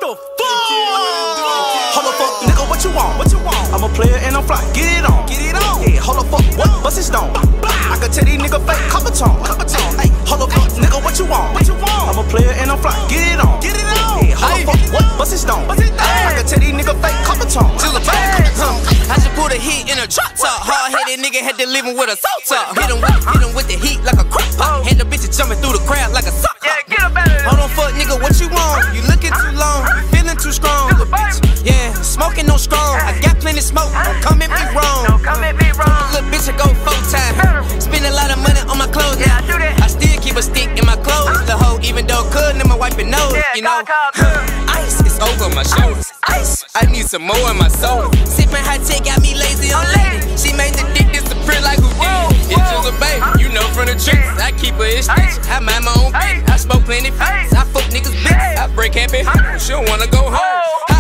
the fuck? Hold up, fuck, nigga, what you want? I'm a player and I'm fly, get it on. Yeah, hold up, fuck, what? Bust it stone. I can tell these niggas fake copper tone. Hey, hold up, fuck, nigga, what you want? I'm a player and I'm fly, get it on. Yeah, hold up, fuck, what? Bust it stone. I can tell these niggas fake copper tone. I just put a hit in a drop top. Hard-headed nigga had to live with a salt top. Hit him with the heat like a crock pot. Had the bitches jumping through the crowd like a sock hop. Hold on, fuck, nigga, what you want? You looking too long, you feeling too strong. Yeah, smoking no strong. I got plenty smoke, don't come at me wrong. Little bitch, I go full time. Spend a lot of money on my clothes. I still keep a stick in my clothes. The hoe, even though good, and my wiping nose, you know. Ice is over my shoulders. Ice, I need some more in my soul. Sipping hot tea got me lazy on lady. She made the dick disappear like Houdini. It's just a baby, you know from the tricks. I keep her in stitch. I mind my own bitch. I smoke plenty fees. I fuck niggas bitch. I break happy. She don't wanna go home.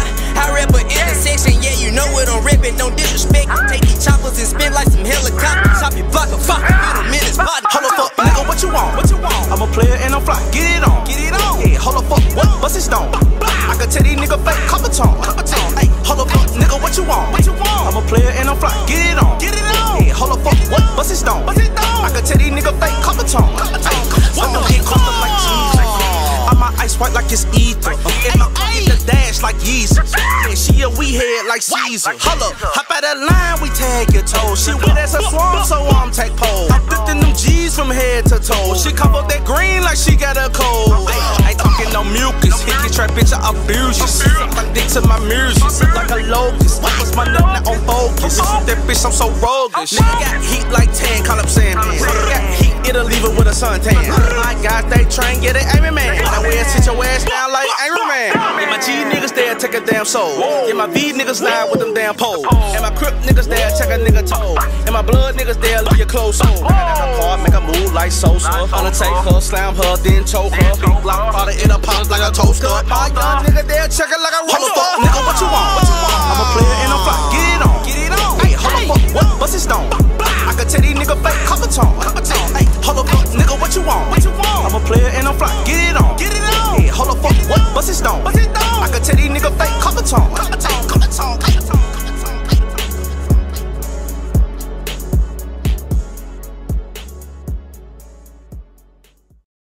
I rep an intersection, yeah, you know what I'm ripping. Don't disrespect. Take these choppers and spin like some helicopters. Chop your block, fuck, little minutes, body. Hold up, fuck, nigga, what you want? I'm a player and I'm fly, get it on. Yeah, hold up, fuck, what? Bust it stone. I can tell these niggas fake copper tone. Hey, hold up, fuck, nigga, what you want? I'm a player and I'm fly, get it on. Yeah, hold up, fuck, what? Bust it stone. I can tell these niggas fake copper tone. Hey, I'm a big custom like cheese. I'm my ice white like it's ether. And my in the dash like Yeezy. And she a wee head like Caesar. Hold up, hop out that line, we tag your toes. She wet as a swamp, so I'm take pole. I'm lifting them G's from head to toe. She come up that green like she got a cold. I ain't talking no mucus. Hit this trap bitch, I abuse you. My dick to my music, sit like a locust. What's my nut now on focus? That bitch, I'm so roguish. Nigga got heat like 10, call up Sandman. Nigga got heat, it'll leave it with a suntan. My God, they train, get it, Angry Man. Now we'll sit your ass down like Angry Man. And my G niggas there take a damn soul. And my V niggas lie with them damn poles. And my Crip niggas there check a nigga toe. And my blood niggas there leave your clothes on. Got a car, make a move like Sosa. Undertake her, slam her, then choke her. Big block, powder in a pop like a toaster. My young nigga there check it like a roller. Hold up, nigga, what you want? I'm a player and I'm fly, get it on. Hey, hold up, fuck, what? Bust it stone. I can tell these niggas fake copper tone. Hey, hold up, fuck, nigga, what you want? I'm a player and I'm fly, get it on. Yeah, hold up, fuck, what? Bust it stone. I can tell these niggas fake copper tone.